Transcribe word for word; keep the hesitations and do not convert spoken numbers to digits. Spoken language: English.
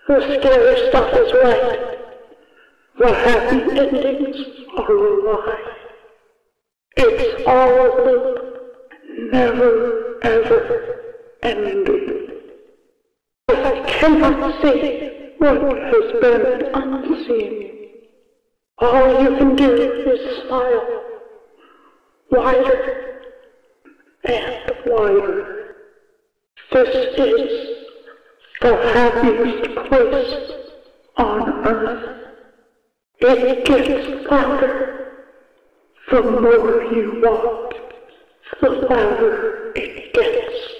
The scary stuff is right. The happy endings are a lie. It's all a loop, never, ever ending. I cannot see what has been unseen. All you can do is smile, wider and wider. This is the happiest place on earth. It gets louder. The more you walk, the louder it gets.